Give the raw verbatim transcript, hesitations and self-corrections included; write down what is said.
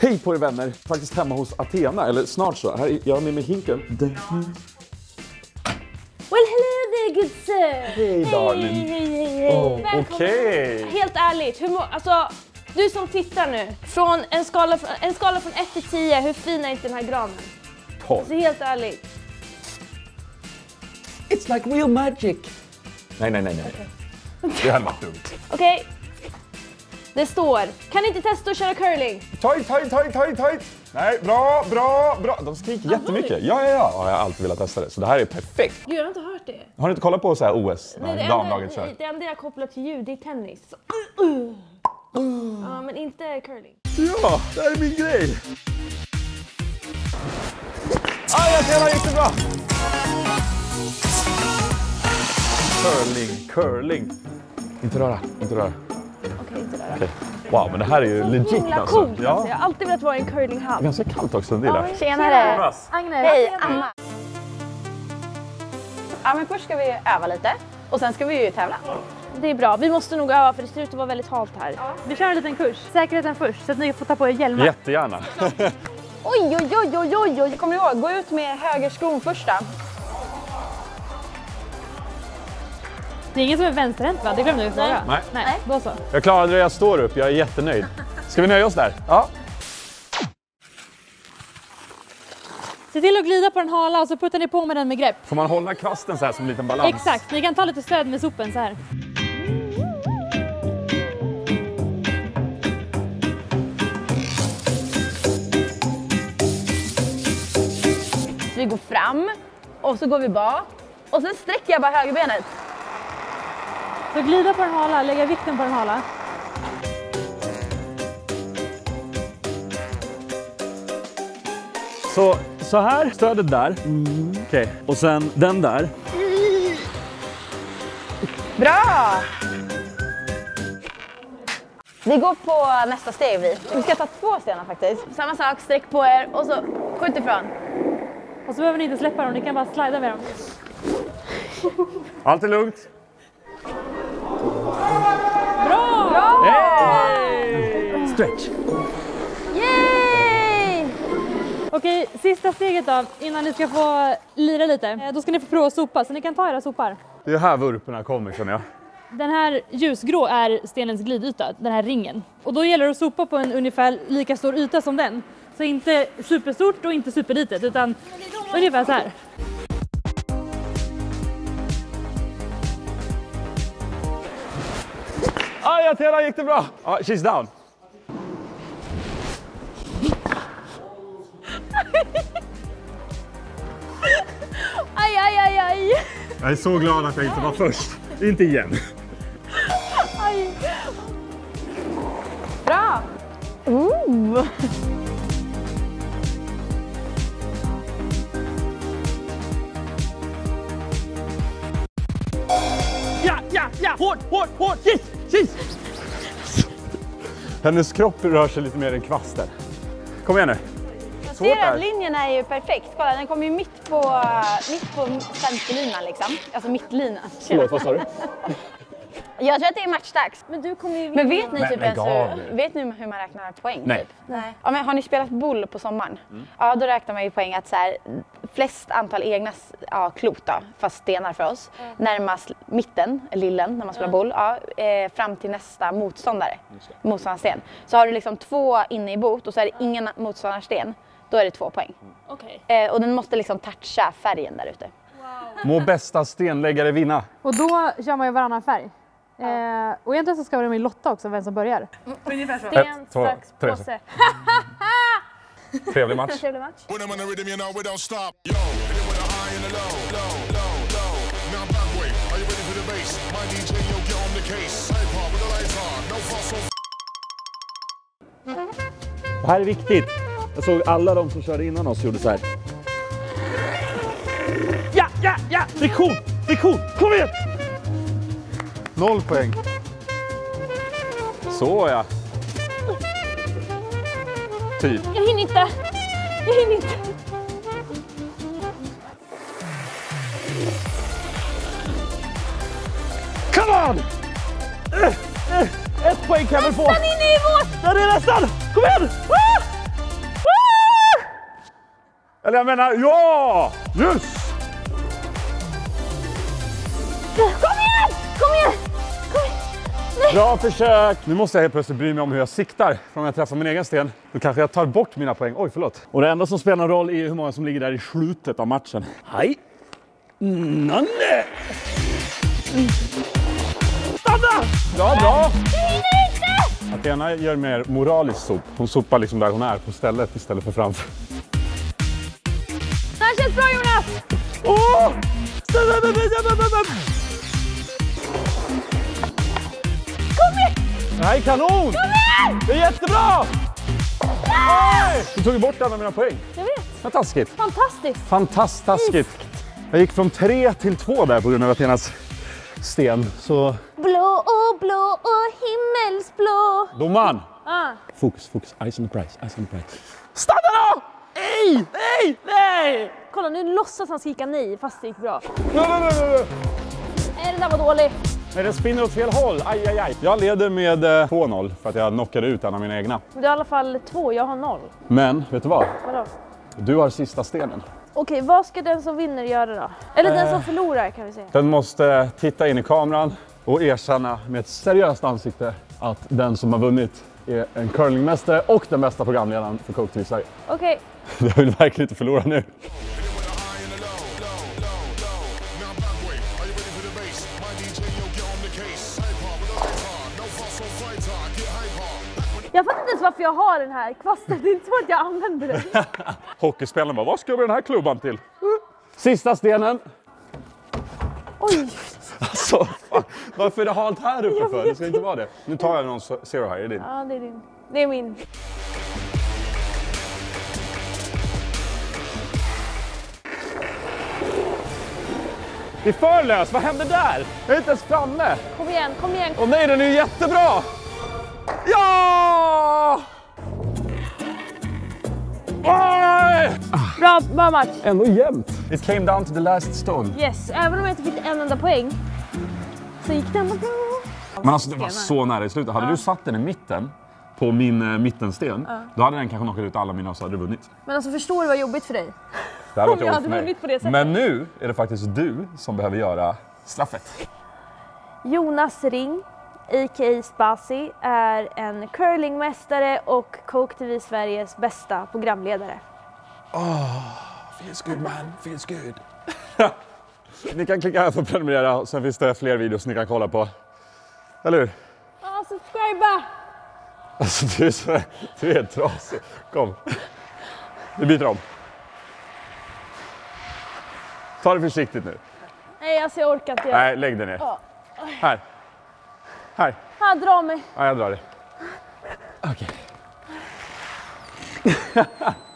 Hej på er vänner, faktiskt hemma hos Athena, eller snart så. Här, jag har med mig hinken. Well, hello there, good sir. Hej darling. Hej, hej, hej. Oh, Välkommen. okej. Helt ärligt, hur må, alltså, du som tittar nu, från en skala, från, en skala från ett till tio, hur fin är inte den här granen? tolv. Alltså, helt ärligt. It's like real magic. Nej, nej, nej, nej. Okay. Det här var dumt. Okej. Okay. Det står, kan ni inte testa att köra curling? Tight, tight, tight, tight, tight. Nej, bra, bra, bra. De skriker ah, jättemycket. Ja, ja, ja. Jag har alltid velat testa det. Så det här är perfekt. Gud, jag har inte hört det. Har ni inte kollat på så här O S? Nej, det, damlaget enda, det enda jag kopplar till ljud, det är tennis. Uh, uh. Uh. Ja, men inte curling. Ja, det här är min grej. Aj, jag ser det jättebra. Curling, curling. Inte röra, inte röra. Okej, inte röra. Okay. Wow, men det här är ju legit himla alltså. Coolt, Ja. alltså. Jag har alltid velat vara i en curlinghall. Ganska kallt också, det är det. Tjenare! Agnes. Hej, Anna! Ja, men först ska vi öva lite och sen ska vi ju tävla. Det är bra, vi måste nog öva för det ser ut att vara väldigt halt här. Ja. Vi kör en liten kurs. Säkerheten först, så att ni får ta på er hjälmar. Jättegärna. Oj, oj, oj, oj, oj, oj! Kommer ni ihåg? Gå ut med höger skon första. Det är ingen som är vänsterhänt, va? Det glömde vi fråga. Nej. Nej, då så. Jag klarade det, jag står upp. Jag är jättenöjd. Ska vi nöja oss där? Ja. Se till att glida på den hala och så puttar ni på med den med grepp. Får man hålla kvasten så här som en liten balans? Exakt, ni kan ta lite stöd med sopen så här. Så vi går fram och så går vi bak och sen sträcker jag bara högerbenet. Så glida på den hala, lägga vikten på den hala. Så, så här, stödet där. Mm. Okej, okay. Och sen den där. Bra! Vi går på nästa steg vi. Vi ska ta två stenar faktiskt. Samma sak, sträck på er och så skjut ifrån. Och så behöver ni inte släppa dem, ni kan bara slida med dem. Allt är lugnt. Bra! Bra! Hey! Stretch. Yay! Okej, sista steget då, innan ni ska få lira lite. Då ska ni få prova att sopa, så ni kan ta era sopar. Det är här vurporna kommer, känner jag. Den här ljusgrå är stenens glidyta, den här ringen. Och då gäller det att sopa på en ungefär lika stor yta som den. Så inte superstort och inte superlitet, utan ungefär så här. Aj, Athena, gick det bra? Ja, she's down. Aj, aj, aj, aj. Jag är så glad att jag inte var först. Inte igen. Aj. Bra! Ooh. Ja, ja, ja! Hårt, hårt, hårt! Yes, yes! Hennes kropp rör sig lite mer än kvasten. Kom igen nu. Jag ser att linjen är ju perfekt. Kolla, den kommer ju mitt på, mitt på centerlinan liksom. Alltså mittlinan. Förlåt, vad sa du? Jag tror att det är matchdags. Men du kommer ju... Men vet ni, Men typ lägg ens av hur, nu. vet ni hur man räknar poäng? Nej. Typ? Nej. Ja, men har ni spelat boll på sommaren? Mm. Ja, då räknar man ju poäng att så här, flest antal egna ja, klot då, fast stenar för oss. Mm. Närmast mitten, lillen, när man spelar mm. boll, ja, eh, fram till nästa motståndare, motståndarsten. Så har du liksom två inne i bot och så är det ingen motståndarsten, då är det två poäng. Mm. Okay. Eh, och den måste liksom toucha färgen där ute. Wow. Må bästa stenläggare vinna. Och då kör man ju varannan färg. Eh, och egentligen så ska vi med lotta också, vem som börjar. Ungefär så. Ett, Sten, två, sax, tre. påse. Trevlig match. Trevlig match. Det här är viktigt. Jag såg alla de som körde innan oss gjorde så här. Ja, ja, ja! Friktion! Friktion! Kom igen! Noll poäng. Så ja. Typ. Jag hinner inte. Jag hinner inte. Come on! Eh, eh, ett poäng kan jag väl få. Nästan inne i vårt! Där är nästan! Kom igen! Ah! Eller jag menar, ja! Yes! Kom igen! Kom igen! Kom igen! Nej. Bra försök! Nu måste jag helt plötsligt bry mig om hur jag siktar. För om jag träffar min egen sten, då kanske jag tar bort mina poäng. Oj, förlåt. Och det enda som spelar roll är hur många som ligger där i slutet av matchen. Hej! Nanne! Stanna! Bra, bra! Du hinner inte! Athena gör mer moralisk sop. Hon sopar liksom där hon är på stället istället för framför. Det här känns bra, Jonas! Åh! Kom igen! Det här är kanon! Kom igen! Det är jättebra! Oj! Du tog ju bort alla mina poäng. Jag vet. Vad taskigt. Fantastiskt. Fantastiskt. Jag gick från tre till två där på grund av Athenas sten. Så... Blå och blå och himmelsblå. Domaren! Ah. Fokus, fokus. Eyes on the prize, eyes on the prize. Stanna då! Nej! Nej! Nej! Kolla, nu låtsas han skrika nej fast det gick bra. Nej, nej, nej, nej. Nej, den där var dålig. Nej, den spinner åt fel håll. Aj, aj, aj. Jag leder med två noll för att jag knockade ut en av mina egna. Du har i alla fall två, jag har noll. Men, vet du vad? Vadå? Du har sista stenen. Okej, vad ska den som vinner göra då? Eller den Eh. som förlorar kan vi säga. Den måste titta in i kameran och erkänna med ett seriöst ansikte att den som har vunnit är en curlingmästare och den bästa programledaren för Coke T V Sverige. Okej. Jag vill verkligen inte förlora nu. Jag fattar inte ens varför jag har den här kvasten. Det är inte så att jag använder den. Hockeyspelarna bara, vad ska vi den här klubban till? Sista stenen. Oj. Alltså, fan, varför är det halt här uppe för? Det ska inte vara det. Nu tar jag någon zero här, är det din? Ja, det är din. Det är min. Det är för lös, vad hände där? Jag är inte ens framme. Kom igen, kom igen. Åh nej, den är ju jättebra! Ja! Oj! Bra, bra match. Ändå jämnt. It came down to the last stone. Yes, även om jag inte fick en enda poäng så gick det ändå bra. Men alltså det var så nära i slutet. Hade Ja. du satt den i mitten på min uh, mittensten, ja. Då hade den kanske knockat ut alla mina och så hade du vunnit. Men alltså förstår du vad jobbigt för dig? Det hade Om varit jag jobbigt hade för mig. vunnit på det sättet. Men nu är det faktiskt du som behöver göra straffet. Jonas Ring, a k a. Spasi, är en curlingmästare och Coke T V Sveriges bästa programledare. Feels good man, feels good. Ni kan klicka här för att prenumerera, sen finns det fler videos ni kan kolla på. Eller hur? Ja, subscriba! Alltså du är, så, du är trasig. Kom. Vi byter om. Ta det försiktigt nu. Nej, alltså jag orkar inte göra. Nej, lägg dig ner. Ja. Här. Här. Här, dra mig. Ja, jag drar det. Okej. Okay.